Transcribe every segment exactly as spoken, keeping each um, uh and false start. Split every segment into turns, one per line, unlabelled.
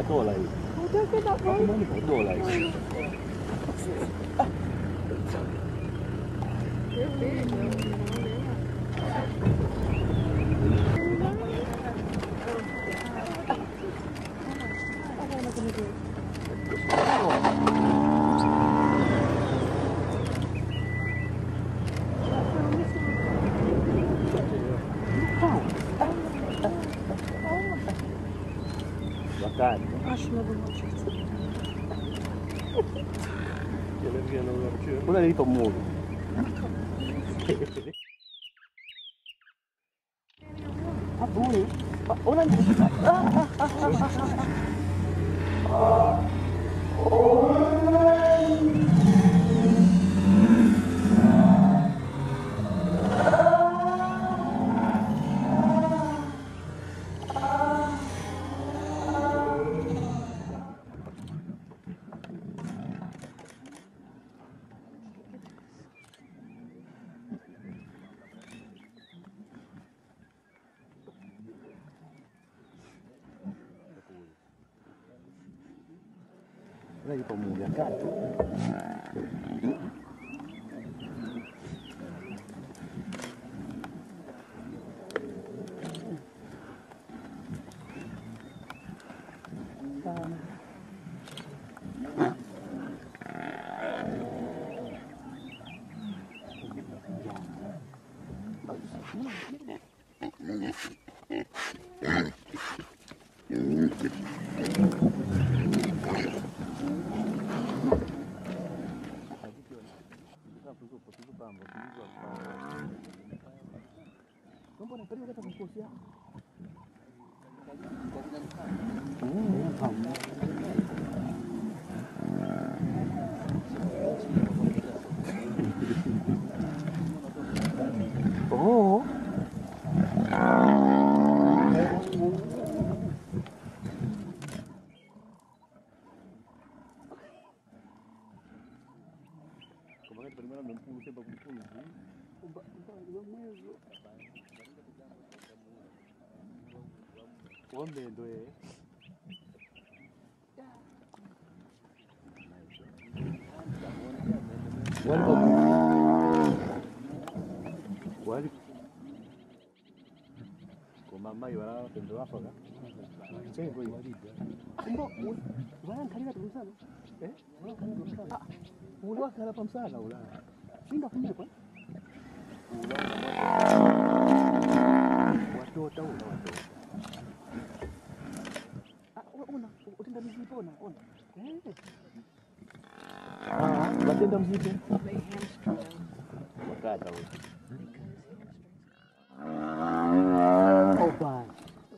过来。
我就跟他
我怎么你跑过来？Acho que não vou Quella lì un muro. Ah, pure? Ma ora ah, ah, ah, lei fa un muro a cazzo. Non può neppure vedere come sia. Oh. Come prima non può sempre con pulo. Un po' un mezzo. One day do it. Well, con mamma io ora prendo la foga. Sì, poi. Un po', vai anche arrivato con sano? Eh? Ah, uno anche alla pansana, uno. Sino a fine qua. Wato tahu, wato. Ah, una, utinda mzipo na, una. Eh. Ah, watinda mzipo.
They hamstring.
Wakata wewe.
Because
Oh, bye.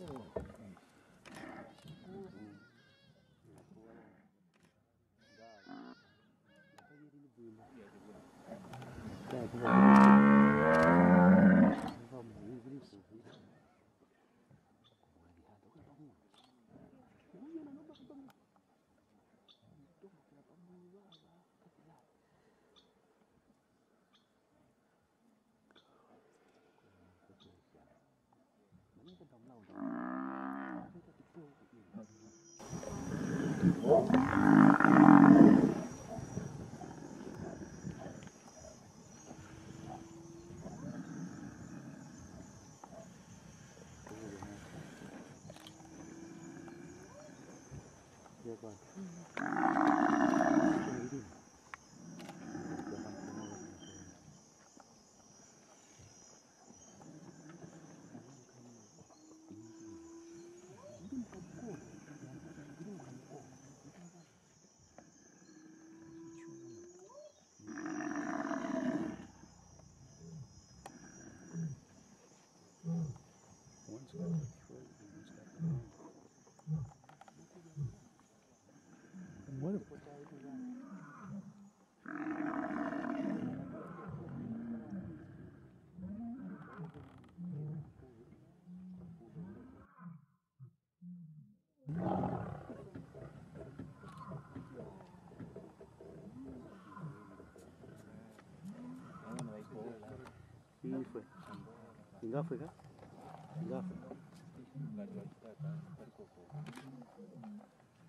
Hii fue. Ingawa fue. Ingawa.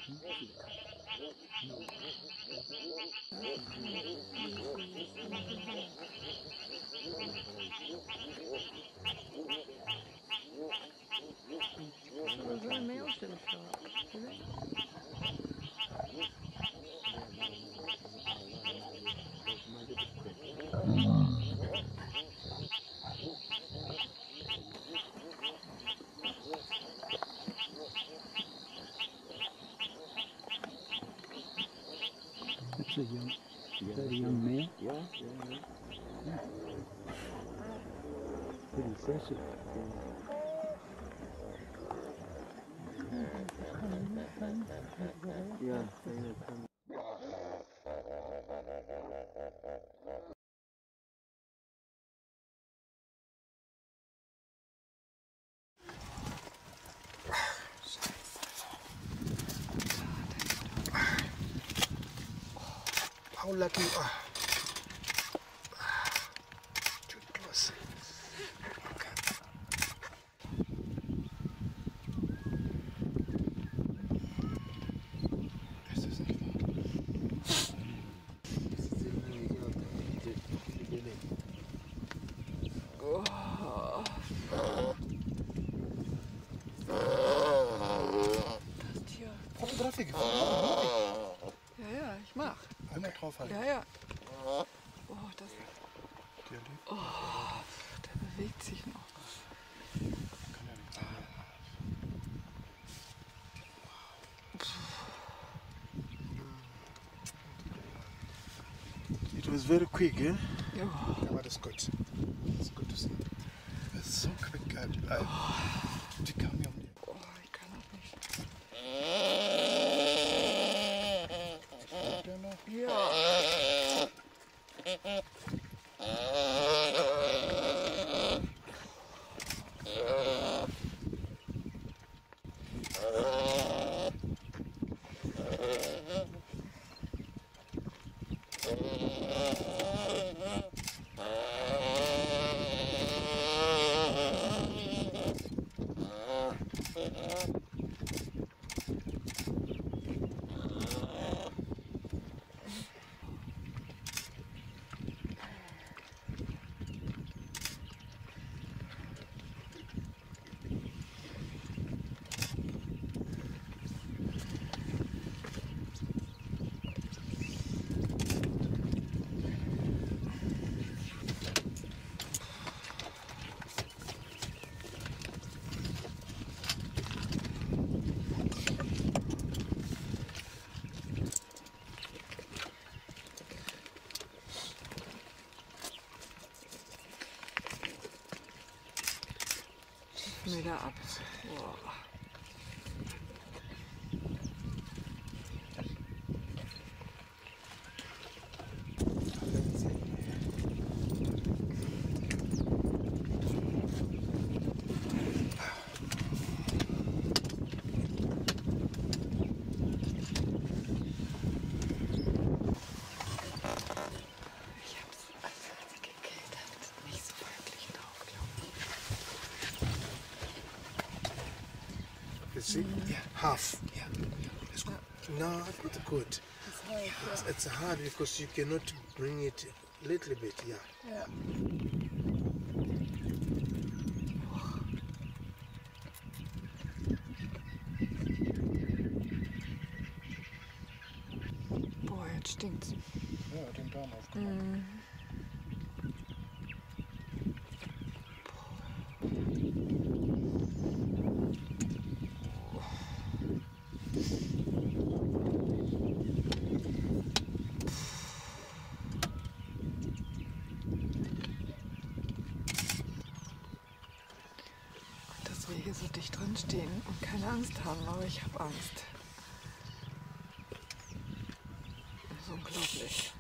There's no male to the top, is it?
That's a young, is that a young male?
Yeah, yeah, yeah.
Pretty impressive.
Yeah, hyena come.
How lucky you are. Too close. Okay. This is it.
Das Tier.
Fotografie gefunden.
Ja, ja, ich mach.
Einmal draufhalten.
Ja, ja. Oh, das.
Der lebt.
Oh, der bewegt sich noch.
Kann ja nichts sein. It was very quick, eh?
Ja.
Aber das ist gut. Das ist gut zu sehen. Das ist so quick, God. Die kam mir um die.
Oh, ich kann das nicht.
Steht der noch?
Ja. Meter ab. Boah. Ich hab's als sie gekillt hat. Nicht so wirklich drauf, glaube ich.
You see? Yeah, half. Yeah. It's good. No, it's not good.
It's hard,
It's, it's hard because you cannot bring it a little bit, yeah.
ja. Boah, jetzt stinkt's.
Ja, den Darm aufgemacht.
Mhm. Dass wir hier so dicht drin stehen und keine Angst haben, aber ich habe Angst. Das ist unglaublich.